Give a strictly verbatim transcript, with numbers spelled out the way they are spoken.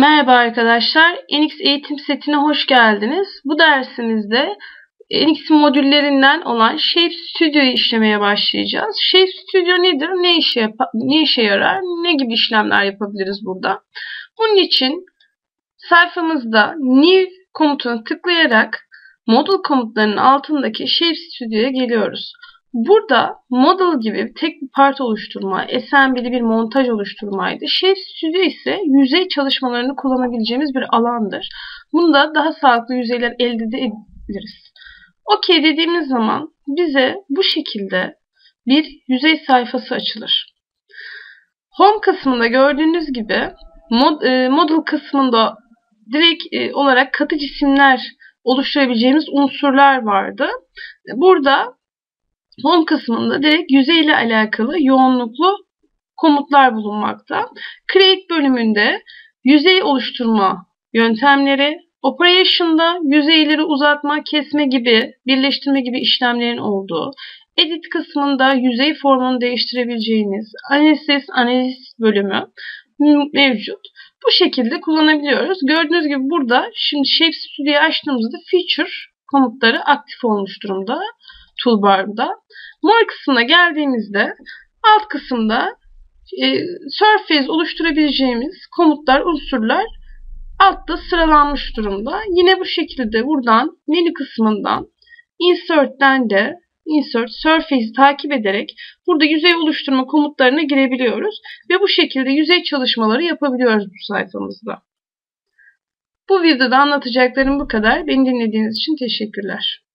Merhaba arkadaşlar, N X eğitim setine hoş geldiniz. Bu dersimizde N X modüllerinden olan Shape Studio'yu işlemeye başlayacağız. Shape Studio nedir? Ne işe, yap ne işe yarar? Ne gibi işlemler yapabiliriz burada? Bunun için sayfamızda New komutuna tıklayarak Model komutlarının altındaki Shape Studio'ya geliyoruz. Burada model gibi tek bir part oluşturma, assembly bir montaj oluşturmaydı. Shape Studio ise yüzey çalışmalarını kullanabileceğimiz bir alandır. Bunda daha sağlıklı yüzeyler elde edebiliriz. OK dediğimiz zaman bize bu şekilde bir yüzey sayfası açılır. Home kısmında gördüğünüz gibi mod, e, model kısmında direkt e, olarak katı cisimler oluşturabileceğimiz unsurlar vardı. Burada Home kısmında direkt yüzey ile alakalı yoğunluklu komutlar bulunmakta. Create bölümünde yüzey oluşturma yöntemleri, Operation'da yüzeyleri uzatma, kesme gibi, birleştirme gibi işlemlerin olduğu, Edit kısmında yüzey formunu değiştirebileceğiniz Analysis, analiz bölümü mevcut. Bu şekilde kullanabiliyoruz. Gördüğünüz gibi burada şimdi Shape Studio'yu açtığımızda Feature komutları aktif olmuş durumda toolbar'da. More kısmına geldiğimizde alt kısımda e, surface oluşturabileceğimiz komutlar, unsurlar altta sıralanmış durumda. Yine bu şekilde buradan menü kısmından Insert'ten de Insert Surface'i takip ederek burada yüzey oluşturma komutlarına girebiliyoruz. Ve bu şekilde yüzey çalışmaları yapabiliyoruz bu sayfamızda. Bu videoda anlatacaklarım bu kadar. Beni dinlediğiniz için teşekkürler.